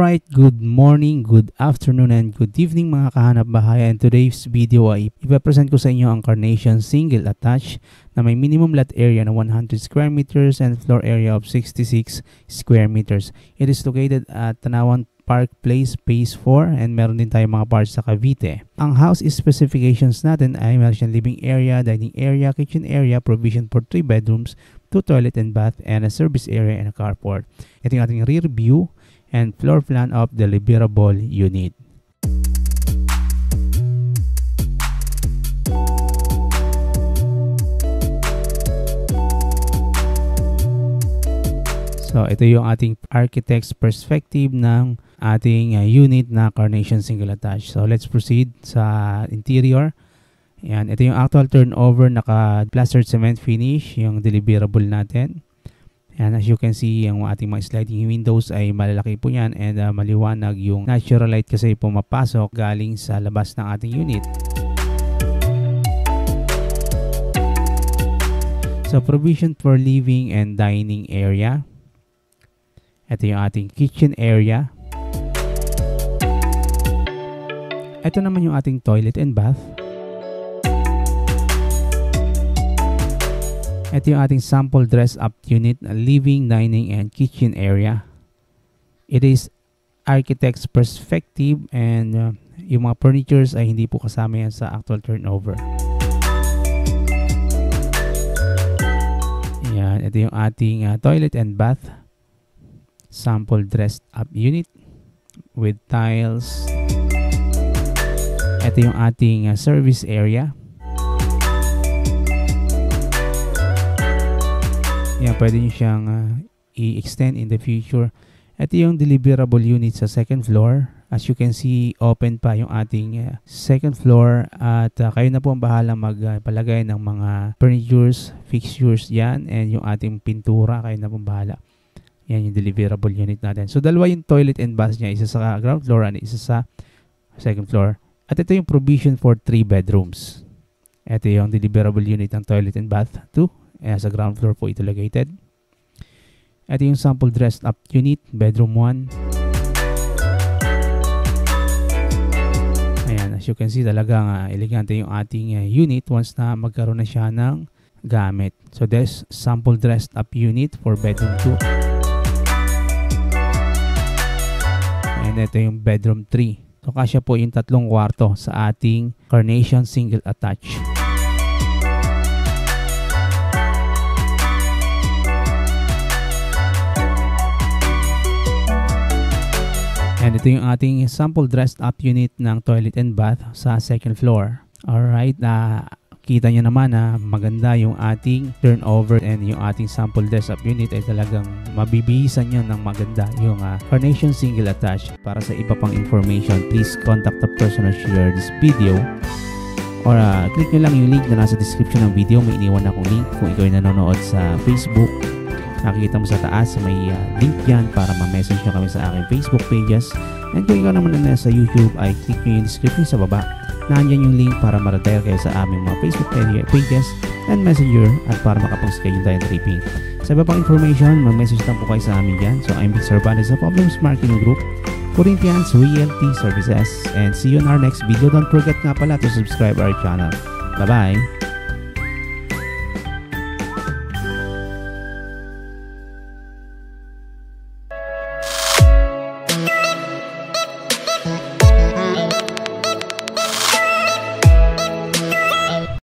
Alright, good morning, good afternoon, and good evening mga kahanap bahay. And today's video ay ipapresent ko sa inyo ang Carnation Single Attached na may minimum lot area na 100 square meters and floor area of 66 square meters. It is located at Tanawan Park Place, Phase 4, and meron din tayo mga parts sa Cavite. Ang house specifications natin ay meron siyang living area, dining area, kitchen area, provision for 3 bedrooms, 2 toilet and bath, and a service area and a carport. Ito yung ating rear view and floor plan of the deliverable unit. So ito yung ating architect's perspective ng ating unit na Carnation Single Attached. So let's proceed sa interior. Yan, ito yung actual turnover, naka plastered cement finish yung deliverable natin. And as you can see, yung ating mga sliding windows ay malalaki po yan and maliwanag yung natural light kasi pumapasok galing sa labas ng ating unit. So provision for living and dining area. Ito yung ating kitchen area. Ito naman yung ating toilet and bath. Ito yung ating sample dress-up unit, living, dining, and kitchen area. It is architect's perspective and yung mga furnitures ay hindi po kasama yan sa actual turnover. Yan, ito yung ating toilet and bath. Sample dressed-up unit with tiles. Ito yung ating service area. Yan, pwede nyo siyang i-extend in the future. Ito yung deliverable unit sa second floor. As you can see, open pa yung ating second floor at kayo na po ang bahala magpalagay ng mga furnitures, fixtures yan, and yung ating pintura, kayo na po ang bahala. Yan yung deliverable unit natin. So dalawa yung toilet and bath niya, isa sa ground floor at isa sa second floor. At ito yung provision for 3 bedrooms. Ito yung deliverable unit ng toilet and bath 2. Sa ground floor po ito located. Ito yung sample dressed up unit, bedroom 1. Ayan, as you can see, talagang elegante yung ating unit once na magkaroon na siya ng gamit. So there's sample dressed up unit for bedroom 2. And ito yung bedroom 3. So kasya po yung 3 kwarto sa ating Carnation Single Attached. And ito yung ating sample dressed up unit ng toilet and bath sa second floor. Alright, kita nyo naman na maganda yung ating turnover and yung ating sample dressed up unit ay talagang mabibihisan nyo ng maganda yung Carnation Single Attached. Para sa iba pang information, please contact the person who shared this video or click nyo lang yung link na nasa description ng video. May iniwan akong link kung ikaw ay nanonood sa Facebook. Nakikita mo sa taas, may link yan para ma-message nyo kami sa aking Facebook pages. And kung ikaw naman na nasa YouTube, ay click nyo yung description sa baba. Nandiyan yung link para ma-retire kayo sa aming mga Facebook pages and Messenger at para makapag-schedule tayo ng tripping. Sa iba pang information, mag-message lang po kayo sa amin dyan. So I'm Vic Cervantes sa Problems Marketing Group, Corinthians Realty Services, and see you in our next video. Don't forget nga pala to subscribe our channel. Bye-bye!